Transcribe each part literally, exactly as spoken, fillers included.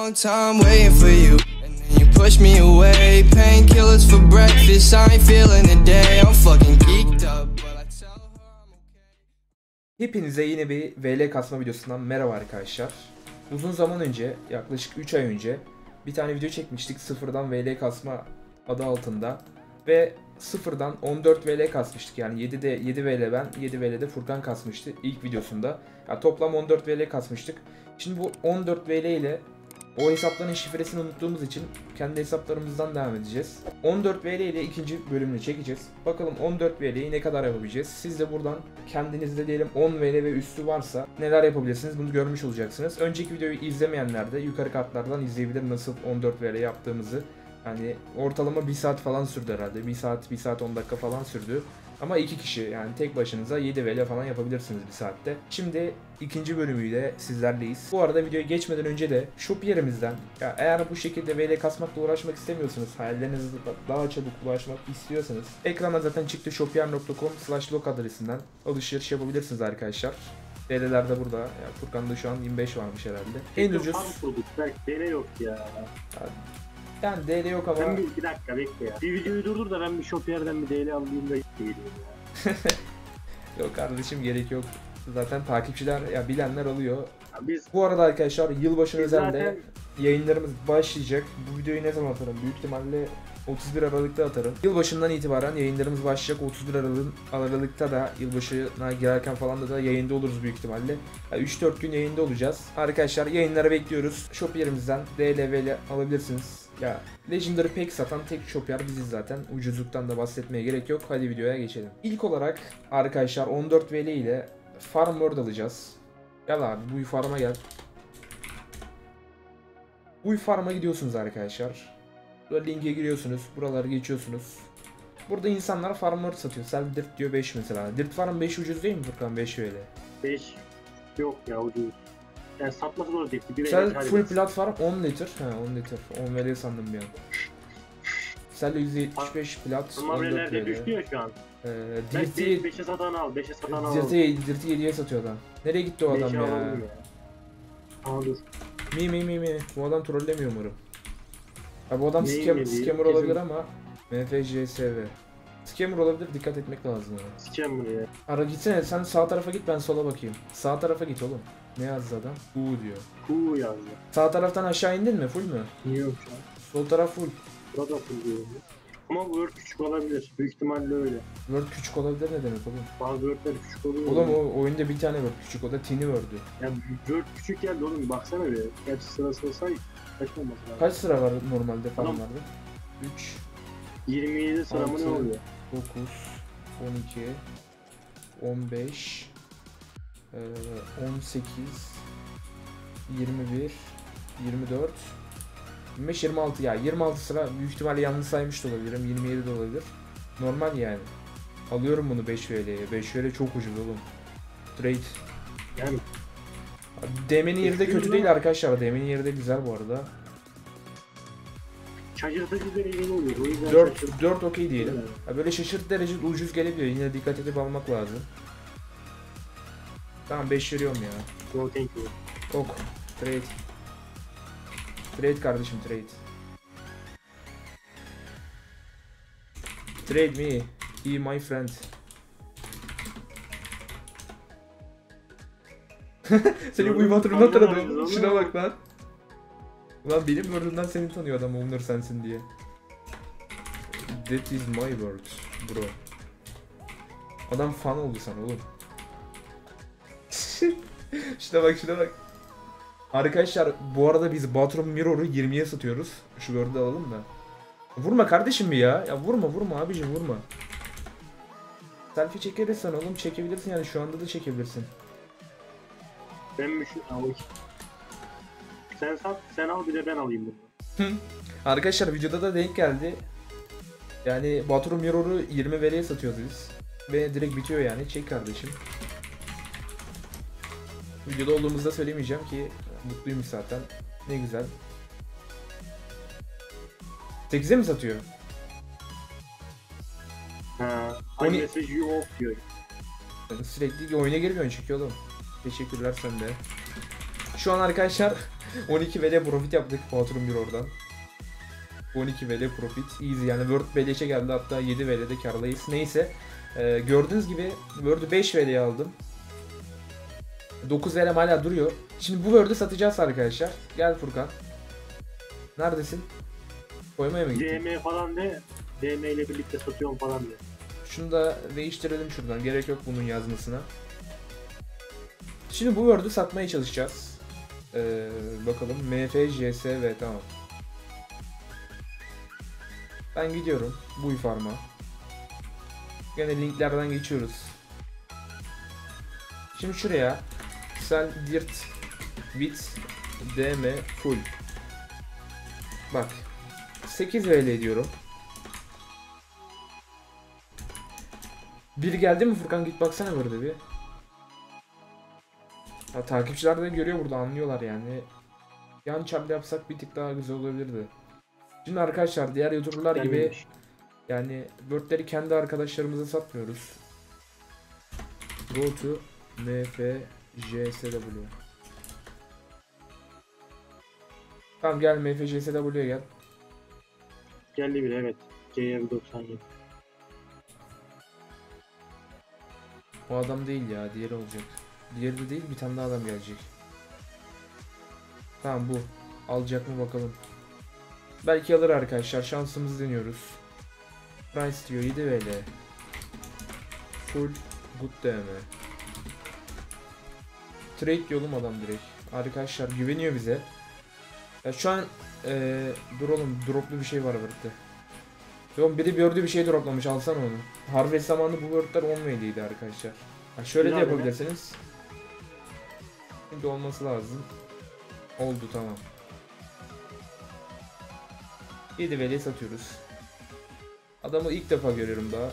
long time waiting for you, and then you push me away. Painkillers for breakfast, I ain't feeling the day. I'm fucking geeked up, but I tell her I'm okay. Hepinize yine bir V L kasma videosundan merhaba arkadaşlar. Uzun zaman önce, yaklaşık üç ay önce bir tane video çekmiştik sıfırdan V L kasma adı altında. Ve sıfırdan on dört V L kasmıştık, yani yedi de yedi V L ben, yedi V L de Furkan kasmıştı ilk videosunda. Yani toplam on dört V L kasmıştık. Şimdi bu on dört V L ile o hesapların şifresini unuttuğumuz için kendi hesaplarımızdan devam edeceğiz. on dört V L ile ikinci bölümünü çekeceğiz. Bakalım on dört V L'yi ne kadar yapabileceğiz. Siz de buradan kendinizde diyelim on V L ve üstü varsa neler yapabilirsiniz, bunu görmüş olacaksınız. Önceki videoyu izlemeyenler de yukarı kartlardan izleyebilir nasıl on dört V L yaptığımızı. Yani ortalama bir saat falan sürdü herhalde. bir saat, bir saat on dakika falan sürdü. Ama iki kişi, yani tek başınıza yedi V L falan yapabilirsiniz bir saatte. Şimdi ikinci bölümüyle sizlerleyiz. Bu arada videoya geçmeden önce de Shopier'imizden, ya eğer bu şekilde V L kasmakla uğraşmak istemiyorsanız, hayallerinize daha çabuk ulaşmak istiyorsanız, ekrana zaten çıktı shopier nokta com slash log adresinden alışveriş yapabilirsiniz arkadaşlar. D L'ler de burada. Ya Furkan'da şu an yirmi beş varmış herhalde. En ucuz. Belki D L yok ya. Yani, Yani D L yok ama... Ben bir iki dakika bekle ya. Bir videoyu durdur da ben bir Shopier'den bir D L alayım da geliyorum ya. Yok kardeşim, gerek yok. Zaten takipçiler, ya bilenler alıyor. Ya biz... Bu arada arkadaşlar yılbaşı Biz özelde zaten... yayınlarımız başlayacak. Bu videoyu ne zaman atarım? Büyük ihtimalle otuz bir Aralık'ta atarım. Yılbaşından itibaren yayınlarımız başlayacak. otuz bir Aralık, Aralık'ta da yılbaşına girerken falan da, da yayında oluruz büyük ihtimalle. Yani üç dört gün yayında olacağız. Arkadaşlar yayınlara bekliyoruz. Shopier'imizden D L V L alabilirsiniz. Ya Legendary Pack satan tek Shopier biziz zaten. Ucuzluktan da bahsetmeye gerek yok. Hadi videoya geçelim. İlk olarak arkadaşlar on dört V L ile Farm World alacağız. Gel abi, bu farm'a gel. Bu farm'a gidiyorsunuz arkadaşlar. Burada linke giriyorsunuz. Buraları geçiyorsunuz. Burada insanlar Farm World satıyor. Sel Dirt diyor beş mesela. Dirt Farm beş ucuz değil mi Furkan? beş V L. beş yok ya, ucuz. Yani satması zor değil. Sel full platform on litre. He on litre. on V L sandım bir an. Sel yüz yetmiş beş plat. Ama nerede düştü ya şu an. Ee, Dirt'i beşe satan al, beşe satan al. Dirt'i yediye satıyor adam. Nereye gitti o adam ya? ya. Aa dur. Mi mi mi mi. Bu adam trollemiyor umarım. Ya bu adam Neyi scam, mi scammer olabilir ama M F J S V. Scammer olabilir, dikkat etmek lazım ona. Scammer ya. Ara gitsene, sen sağ tarafa git, ben sola bakayım. Sağ tarafa git oğlum. Ne yazdı adam? U diyor. U yazdı. Sağ taraftan aşağı indin mi? Full mü? Yok şu an. Sol taraf full. Burada full diyor. Ama Word küçük olabilir. Büyük ihtimalle öyle. Word küçük olabilir ne demek oğlum? Bazı Word'ler küçük oluyor. Oğlum o oyunda bir tane Word küçük, o da Tiny Word'ü. Ya Word küçük geldi oğlum, baksana bir. Gerçi sırasını say. Kaç olması lazım? Kaç sıra var normalde farmlarda? üç, yirmi yedi sıra mı ne oluyor? dokuz, on iki, on beş, on sekiz, yirmi bir, yirmi dört, yirmi beş, yirmi altı, ya yirmi altı sıra, büyük ihtimalle yanlış saymış da olabilirim, yirmi yedi de olabilir. Normal yani. Alıyorum bunu beş V L'ye. beş V L çok ucuz oğlum. Trade. Yani D M'nin yeri de kötü değil arkadaşlar. D M'nin yeri de güzel bu arada. şaşırtıcı dereceli oluyor. O yüzden dört dört okey diyelim. Evet. Ya böyle şaşırt derecede ucuz gelebiliyor. Yine dikkat edip almak lazım. Tamam beş veriyorum ya. No thank you. Ok. Trade. Trade kardeşim, trade. Trade me. He my friend. Seni bu patronuna tanıdım. Şuna bak lan. Ulan benim word'umdan seni tanıyor adam, Onur sensin diye. That is my word bro. Adam fan oldu sana oğlum. Şuna bak, şuna bak. Arkadaşlar bu arada biz Bathroom Mirror'u yirmiye satıyoruz. Şu word'u alalım da. Vurma kardeşim bir ya. Ya vurma vurma abicim, vurma. Selfie çekersen oğlum çekebilirsin, yani şu anda da çekebilirsin. Ben mi şu... Aa, sen sat, sen al bir de ben alayım bunu. Arkadaşlar videoda da denk geldi. Yani Bathroom Mirror'u yirmi V L'ye satıyoruz biz. Ve direkt bitiyor yani. Çek kardeşim. Videoda olduğumuzda söylemeyeceğim ki mutluymuş zaten. Ne güzel. sekize mi satıyor? Ha, aynı mesaj you off diyor. Yani sürekli oyuna girmiyorsun çünkü oğlum. Teşekkürler sen de. Şu an arkadaşlar on iki V L profit yaptık Patron bir oradan. on iki V L profit easy yani World beleşe geldi, hatta yedi V L'de karlayız. Neyse ee, gördüğünüz gibi World'ü beş V L'ye aldım. dokuz V L'm hala duruyor. Şimdi bu World'ü satacağız arkadaşlar. Gel Furkan. Neredesin? Koymaya mı gittin? D M falan de, D M ile birlikte satıyorum falan de. Şunu da değiştirelim şuradan. Gerek yok bunun yazmasına. Şimdi bu Word'ü satmaya çalışacağız. Ee, bakalım. M F J S V tamam. Ben gidiyorum. Bu farm'a. Gene linklerden geçiyoruz. Şimdi şuraya sell dirt bit D M full. Bak. sekiz V L diyorum. Bir geldi mi Furkan, git baksana burada bir. Ya, takipçiler de görüyor burada, anlıyorlar yani. Yan çaplı yapsak bir tık daha güzel olabilirdi. Şimdi arkadaşlar diğer YouTuber'lar gibi Gelmemiş. yani Word'leri kendi arkadaşlarımıza satmıyoruz. Go to M F J S W. Tamam gel M F J S W'ye gel. Geldi bile evet. C Y doksan yedi. O adam değil ya, diğeri olacak. Diğeri de değil, bir tane daha adam gelecek. Tamam bu. Alacak mı bakalım. Belki alır arkadaşlar, şansımızı deniyoruz. Price diyor yedi V L. Full good D M. Trade yolum adam direkt. Arkadaşlar güveniyor bize. Ya şu an ee, dur oğlum, droplu bir şey var burada. Yok biri gördüğü bir şey droplamış, alsana onu. Harvest zamanında bu wordlar on V L'ydi arkadaşlar. Ha, şöyle de Güzel yapabilirsiniz. Şimdi olması lazım. Oldu tamam. yedi V L satıyoruz. Adamı ilk defa görüyorum daha.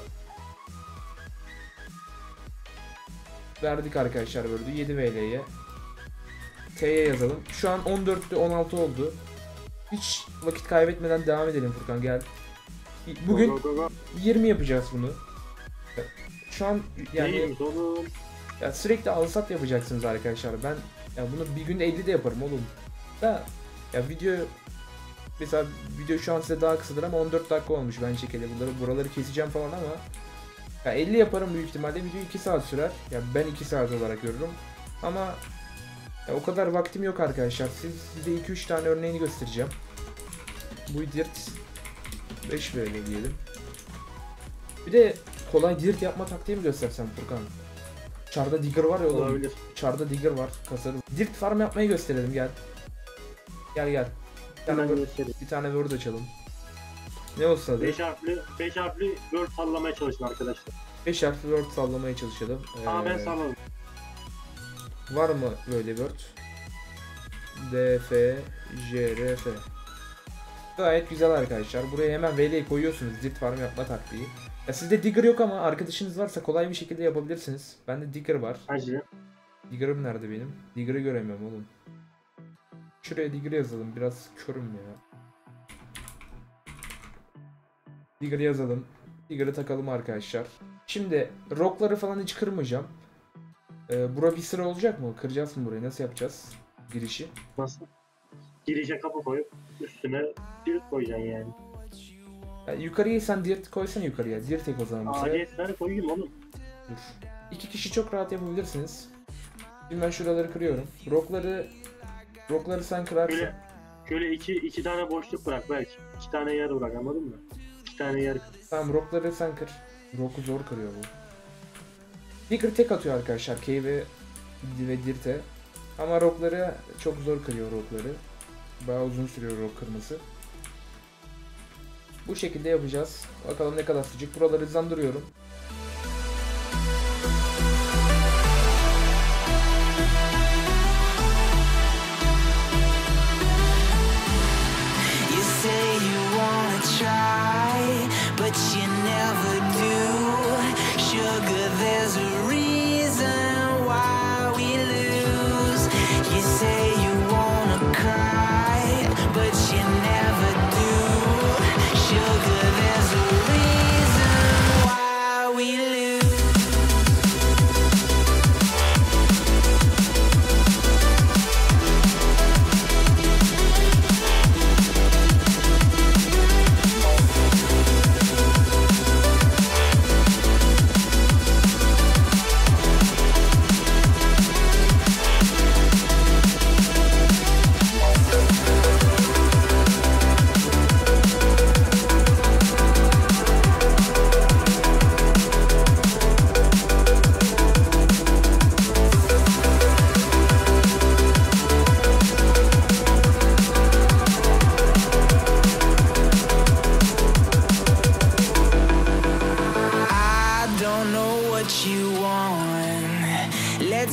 Verdik arkadaşlar word'ü yedi V L'ye. T'ye yazalım. Şu an on dörtte on altı oldu. Hiç vakit kaybetmeden devam edelim Furkan, gel. Bugün Go, go, go, go. yirmi yapacağız bunu. Şu an yani Neymiş oğlum? ya sürekli alsat yapacaksınız arkadaşlar. Ben ya bunu bir günde elli de yaparım oğlum. Da ya video mesela video şu an size daha kısadır ama on dört dakika olmuş ben çekeli, bunları buraları keseceğim falan ama ya elli yaparım büyük ihtimalle, video iki saat sürer. Ya ben iki saat olarak görürüm. Ama ya o kadar vaktim yok arkadaşlar. Siz size iki üç tane örneğini göstereceğim. Bu dirt beş V L diyelim. Bir de kolay dirt yapma taktiği mi göstersem Furkan? Çarda digger var ya oğlum. Olabilir. Çarda digger var. Kasarız. Dirt farm yapmayı gösterelim gel. Gel gel. Bir tane, Hemen word, göstereyim. bir tane word açalım. Ne olsa adı? beş harfli, beş harfli word sallamaya çalışın arkadaşlar. beş harfli word sallamaya çalışalım. Aa ben Ee, salladım. Var mı böyle word? D, F, J, R, F. Gayet güzel arkadaşlar. Buraya hemen V L'yi koyuyorsunuz. Dirt farm yapma taktiği. Ya sizde digger yok ama arkadaşınız varsa kolay bir şekilde yapabilirsiniz. Bende digger var. Hacı. Digger'ım nerede benim? Digger'ı göremiyorum oğlum. Şuraya digger yazalım. Biraz körüm ya. Digger yazalım. Digger'ı takalım arkadaşlar. Şimdi rockları falan hiç kırmayacağım. Ee, bura bir sıra olacak mı? Kıracağız mı burayı? Nasıl yapacağız? Girişi. Nasıl? Girişe kapı koyup üstüne dirt koyacaksın yani. Yani yukarıya sen dirt koysana yukarıya. Dirt tek o zaman bu sefer. Aliyetleri koyayım oğlum. Dur. İki kişi çok rahat yapabilirsiniz. Şimdi ben şuraları kırıyorum. Rockları rockları sen kırarsın. Şöyle, şöyle iki, iki tane boşluk bırak belki. İki tane yer bırak, anladın mı? İki tane yer. Tamam rockları sen kır. Rock'u zor kırıyor bu. Digger tek atıyor arkadaşlar K ve, ve Dirt'e. Ama rockları çok zor kırıyor rockları. Bayağı uzun sürüyor rock kırması. Bu şekilde yapacağız. Bakalım ne kadar sıcak. Buraları hızlandırıyorum. You say you wanna try, but you never do. Sugar, there's a reason why we lose. You say you wanna cry, but you never do. Sugar, there's a reason why we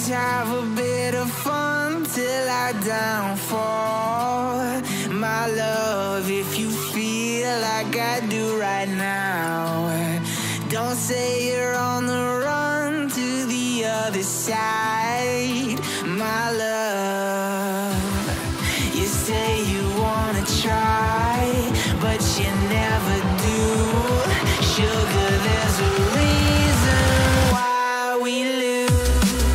Let's have a bit of fun till I downfall. My love, if you feel like I do right now, don't say you're on the run to the other side. My love, you say you wanna try, but you never do. Sugar, there's a reason why we lose.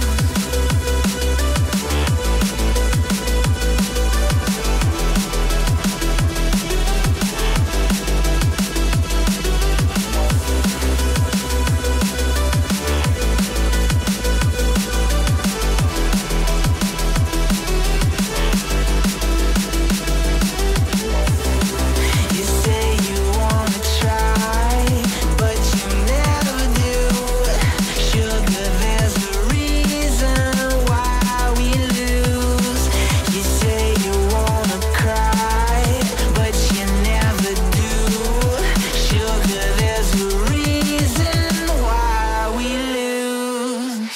You say you wanna try, but you never do. Sugar, there's a reason why we lose. You say you wanna cry, but you never do. Sugar, there's a reason why we lose.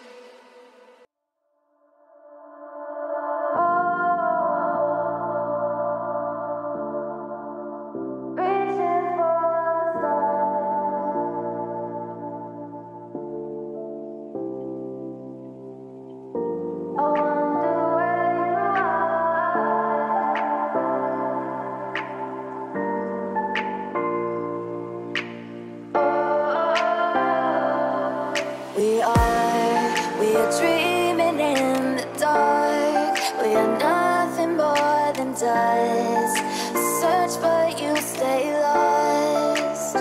We are, we are dreaming in the dark. We are nothing more than dust. Search but you stay lost.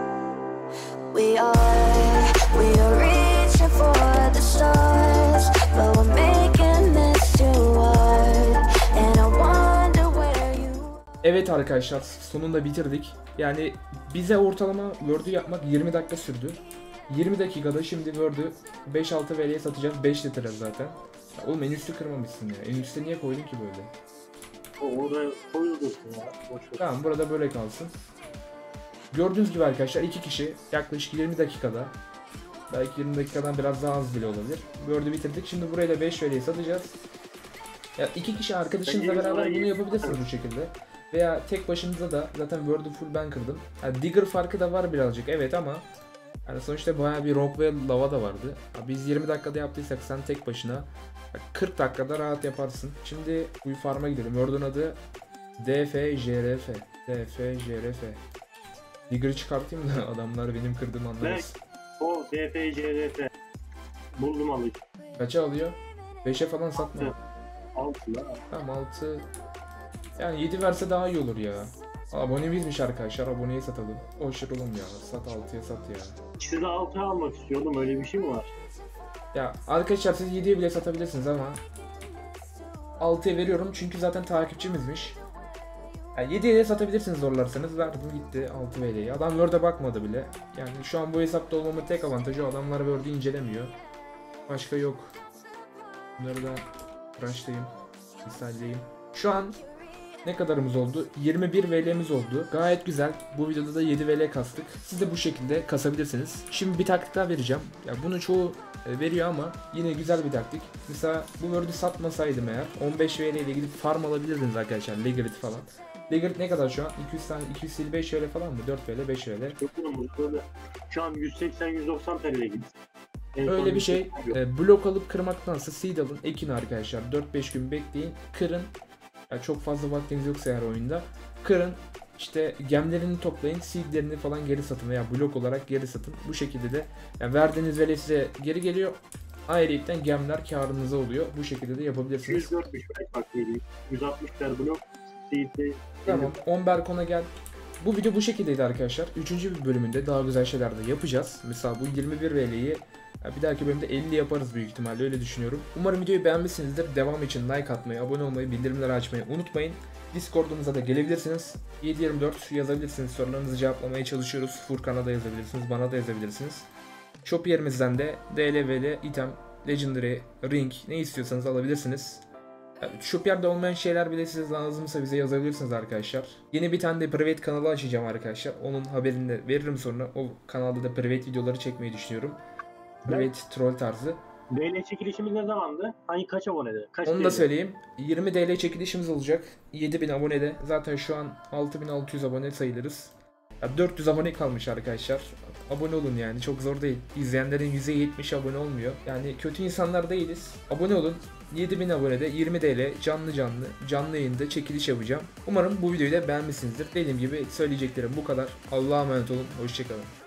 We are, we are reaching for the stars, but we're making this too hard. And I wonder where you are. Evet arkadaşlar, sonunda bitirdik. Yani bize ortalama Word'ü yapmak yirmi dakika sürdü. yirmi dakikada şimdi Word'ü beş altı V L'ye satacağız. beş litre zaten. Ya oğlum en üstü kırmamışsın ya. En üstte niye koydun ki böyle? O oraya koyulursun ya. Boş ver. Tamam, burada böyle kalsın. Gördüğünüz gibi arkadaşlar iki kişi yaklaşık yirmi dakikada, belki yirmi dakikadan biraz daha az bile olabilir, Word'ü bitirdik. Şimdi burayı da beş V L'ye satacağız. Ya iki kişi arkadaşınızla beraber bunu yapabilirsiniz bu şekilde. Veya tek başınıza da, zaten Word'ü full ben kırdım. Yani Digger farkı da var birazcık, evet, ama yani sonuçta bayağı bir rock ve lava da vardı. Ya biz yirmi dakikada yaptıysak sen tek başına kırk dakikada rahat yaparsın. Şimdi bu farm'a gidelim. Word'un adı D F J R F. D F J R F. Digger'ı çıkartayım da adamlar benim kırdığımı anlamasın. O D F C R F. Buldum alıcı. Kaça alıyor? beşe falan satma. altı la. Tamam, altı. Yani yedi verse daha iyi olur ya. Abonemizmiş arkadaşlar, aboneyi satalım. Boşver oğlum ya, sat altıya sat ya. Size altı almak istiyordum, öyle bir şey mi var? Ya arkadaşlar siz yediye bile satabilirsiniz ama altıya veriyorum çünkü zaten takipçimizmiş. Yani yediye de satabilirsiniz zorlarsanız. Verdim gitti altı V L'yi. Adam Word'e bakmadı bile. Yani şu an bu hesapta olmamın tek avantajı, adamlar Word'ü incelemiyor. Başka yok. Bunları da crunch'layayım. Misallayayım. Şu an ne kadarımız oldu? yirmi bir V L'miz oldu. Gayet güzel. Bu videoda da yedi V L kastık. Siz de bu şekilde kasabilirsiniz. Şimdi bir taktik daha vereceğim. Ya bunu çoğu veriyor ama yine güzel bir taktik. Mesela bu Word'ü satmasaydım eğer on beş V L ile gidip farm alabilirdiniz arkadaşlar. Legarit falan. Legarit ne kadar şu an? iki yüz tane, iki yüz elli beş V L falan mı? dört V L, beş V L. Yok oğlum, böyle şu an yüz seksen yüz doksan T L'ye gidiyor. En son Öyle bir şey. yüz seksen yok. E, blok alıp kırmaktansa seed alın, ekin arkadaşlar. dört beş gün bekleyin, kırın. Yani çok fazla vaktiniz yoksa eğer oyunda, kırın. İşte gemlerini toplayın, seedlerini falan geri satın veya blok olarak geri satın. Bu şekilde de yani verdiğiniz veri size geri geliyor. Ayrıyetten gemler karınıza oluyor. Bu şekilde de yapabilirsiniz. yüz dörtmüş bak geliyor. yüz altmışlar blok. Seed'de. Tamam, on Berkon'a gel. Bu video bu şekildeydi arkadaşlar. Üçüncü bir bölümünde daha güzel şeyler de yapacağız. Mesela bu yirmi bir V L'yi bir dahaki bölümde elli yaparız büyük ihtimalle, öyle düşünüyorum. Umarım videoyu beğenmişsinizdir. Devam için like atmayı, abone olmayı, bildirimleri açmayı unutmayın. Discord'umuza da gelebilirsiniz. yedi yirmi dört yazabilirsiniz. Sorularınızı cevaplamaya çalışıyoruz. Furkan'a da yazabilirsiniz, bana da yazabilirsiniz. Shop yerimizden de D L V L, item, legendary, ring ne istiyorsanız alabilirsiniz. Yani shop yerde olmayan şeyler bile size lazımsa bize yazabilirsiniz arkadaşlar. Yeni bir tane de private kanalı açacağım arkadaşlar. Onun haberini de veririm sonra. O kanalda da private videoları çekmeyi düşünüyorum. Private troll tarzı. B L çekilişimiz ne zamandı? Hangi kaç abonede? Kaç Onu T L? da söyleyeyim. yirmi T L çekilişimiz olacak. yedi bin abonede. Zaten şu an altı bin altı yüz abone sayılırız. Ya dört yüz abone kalmış arkadaşlar. Abone olun yani, çok zor değil. İzleyenlerin yüzde yetmişi abone olmuyor. Yani kötü insanlar değiliz. Abone olun. yedi bin abonede yirmi T L canlı canlı canlı yayında çekiliş yapacağım. Umarım bu videoyu da beğenmişsinizdir. Dediğim gibi söyleyeceklerim bu kadar. Allah'a emanet olun. Hoşçakalın.